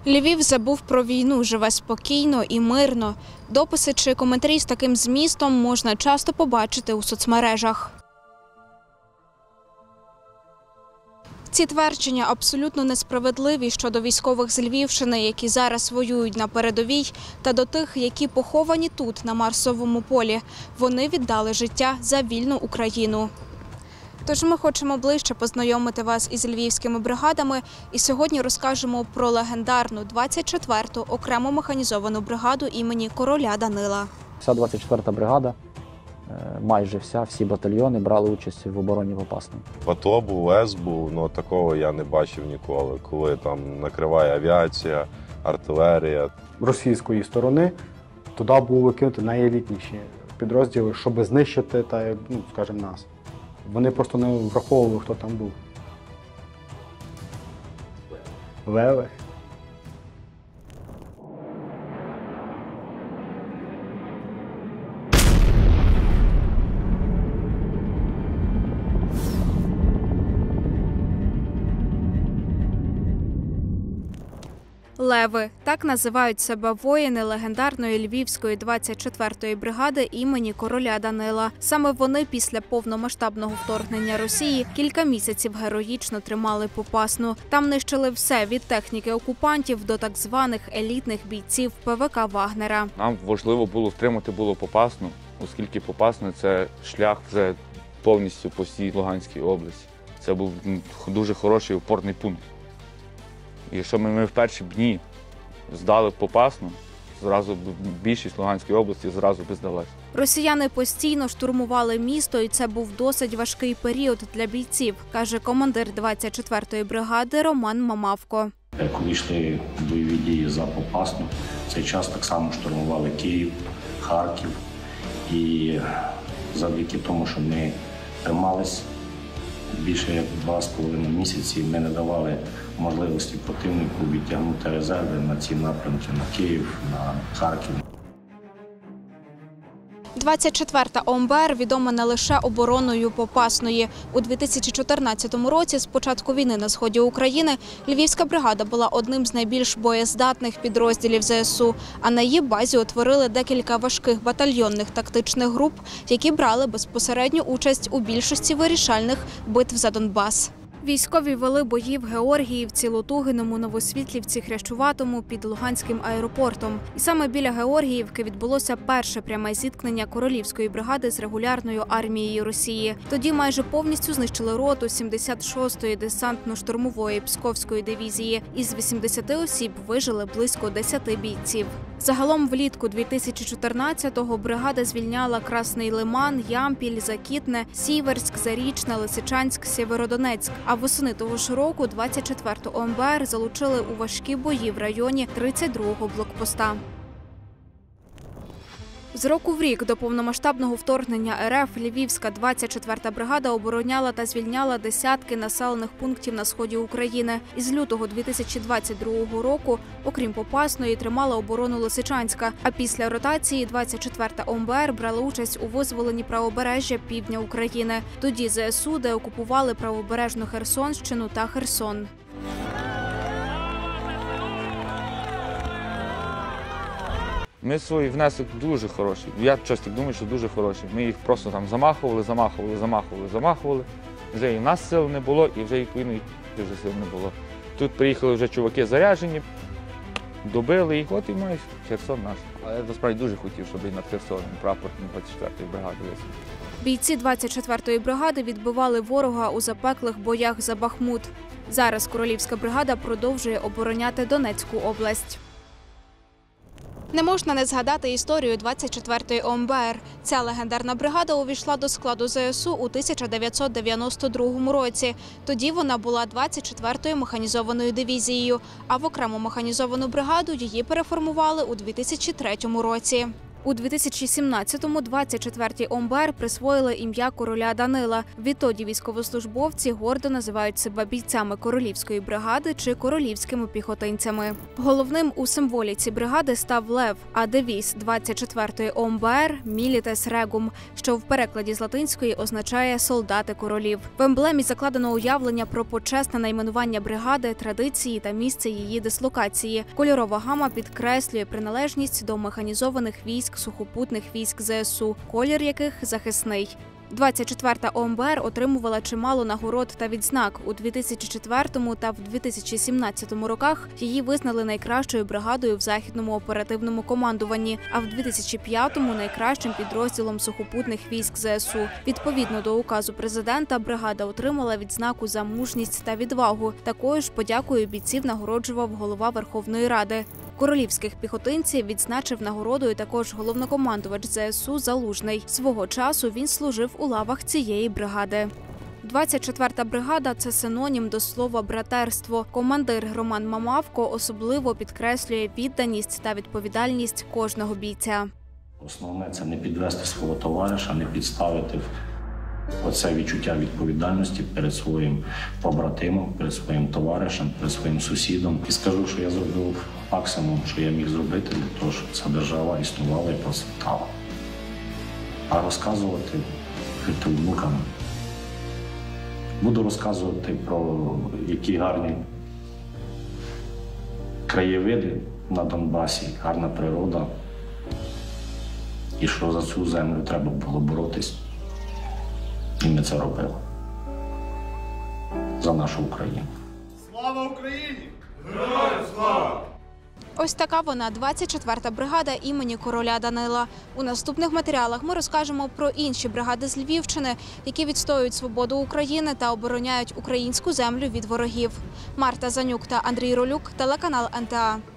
Львів забув про війну, живе спокійно і мирно. Дописи чи коментарі з таким змістом можна часто побачити у соцмережах. Ці твердження абсолютно несправедливі щодо військових з Львівщини, які зараз воюють на передовій, та до тих, які поховані тут, на Марсовому полі. Вони віддали життя за вільну Україну. Тож ми хочемо ближче познайомити вас із львівськими бригадами і сьогодні розкажемо про легендарну 24-ту окрему механізовану бригаду імені короля Данила. Вся 24-та бригада, майже всі батальйони брали участь в обороні Попасної. В АТО був, ЕС був, але такого я не бачив ніколи, коли там накриває авіація, артилерія. Російської сторони туди були викинути найелітніші підрозділи, щоб знищити, скажімо, нас. Вони просто не враховували, хто там був. Леви. Леви – так називають себе воїни легендарної львівської 24-ї бригади імені короля Данила. Саме вони після повномасштабного вторгнення Росії кілька місяців героїчно тримали Попасну. Там нищили все – від техніки окупантів до так званих елітних бійців ПВК Вагнера. Нам важливо було втримати Попасну, оскільки Попасна – це шлях вже повністю по всій Луганській області. Це був дуже хороший опорний пункт. І якщо ми в перші дні здали Попасну, зразу більшість Луганської області зразу би здалась. Росіяни постійно штурмували місто, і це був досить важкий період для бійців, каже командир 24-ї бригади Роман Мамавко. Коли йшли бойові дії за Попасну, в цей час так само штурмували Київ, Харків. І завдяки тому, що ми тримались більше як 2,5 місяці, ми не давали можливості противнику відтягнути резерви на ці напрямки, на Київ, на Харків. 24-та ОМБР відома не лише обороною Попасної. У 2014 році, з початку війни на сході України, Львівська бригада була одним з найбільш боєздатних підрозділів ЗСУ, а на її базі утворили декілька важких батальйонних тактичних груп, які брали безпосередню участь у більшості вирішальних битв за Донбас. Військові вели бої в Георгіївці, Лутугиному, Новосвітлівці, Хрящуватому під Луганським аеропортом. І саме біля Георгіївки відбулося перше пряме зіткнення королівської бригади з регулярною армією Росії. Тоді майже повністю знищили роту 76-ї десантно-штурмової Псковської дивізії. Із 80 осіб вижили близько 10 бійців. Загалом влітку 2014-го бригада звільняла Красний Лиман, Ямпіль, Закітне, Сіверськ, Зарічне, Лисичанськ, Сєвєродонецьк. А восени того ж року 24-ту ОМБР залучили у важкі бої в районі 32-го блокпоста. З року в рік до повномасштабного вторгнення РФ Львівська 24-та бригада обороняла та звільняла десятки населених пунктів на сході України. Із лютого 2022 року, окрім Попасної, тримала оборону Лисичанська. А після ротації 24-та ОМБР брала участь у визволенні правобережжя півдня України. Тоді ЗСУ деокупували правобережну Херсонщину та Херсон. Ми свій внесок дуже хороший. Я щось так думаю, що дуже хороший. Ми їх просто там замахували. Вже і в нас сил не було, і вже відповідно вже сил не було. Тут приїхали вже чуваки заряджені, добили їх, от і мають Херсон наш. А я насправді дуже хотів, щоб над Херсоном прапор 24-ї бригади висів. Бійці 24-ї бригади відбивали ворога у запеклих боях за Бахмут. Зараз королівська бригада продовжує обороняти Донецьку область. Не можна не згадати історію 24-ї ОМБР. Ця легендарна бригада увійшла до складу ЗСУ у 1992 році. Тоді вона була 24-ю механізованою дивізією, а в окрему механізовану бригаду її переформували у 2003 році. У 2017-му 24-й ОМБР присвоїли ім'я короля Данила. Відтоді військовослужбовці гордо називають себе бійцями королівської бригади чи королівськими піхотинцями. Головним у символіці бригади став лев, а девіз 24-ї ОМБР «Milites Regum», що в перекладі з латинської означає «солдати королів». В емблемі закладено уявлення про почесне найменування бригади, традиції та місце її дислокації. Кольорова гама підкреслює приналежність до механізованих військ сухопутних військ ЗСУ, колір яких захисний. 24-та ОМБР отримувала чимало нагород та відзнак. У 2004 та в 2017 роках її визнали найкращою бригадою в Західному оперативному командуванні, а в 2005-му – найкращим підрозділом сухопутних військ ЗСУ. Відповідно до указу президента, бригада отримала відзнаку за мужність та відвагу. Такою подякою бійців нагороджував голова Верховної Ради. Королівських піхотинців відзначив нагородою також головнокомандувач ЗСУ Залужний. Свого часу він служив у лавах цієї бригади. 24-та бригада – це синонім до слова «братерство». Командир Роман Мамавко особливо підкреслює відданість та відповідальність кожного бійця. Основне – це не підвести свого товариша, не підставити оце відчуття відповідальності перед своїм побратимом, перед своїм товаришем, перед своїм сусідом. І скажу, що я зробив максимум, що я міг зробити для того, щоб ця держава існувала і процвітала. А розказувати внукам. Буду розказувати про які гарні краєвиди на Донбасі, гарна природа. І що за цю землю треба було боротись. І ми це робили. За нашу Україну. Слава Україні! Героям слава! Ось така вона, 24-та бригада імені короля Данила. У наступних матеріалах ми розкажемо про інші бригади з Львівщини, які відстоюють свободу України та обороняють українську землю від ворогів. Марта Занюк та Андрій Ролюк, телеканал НТА.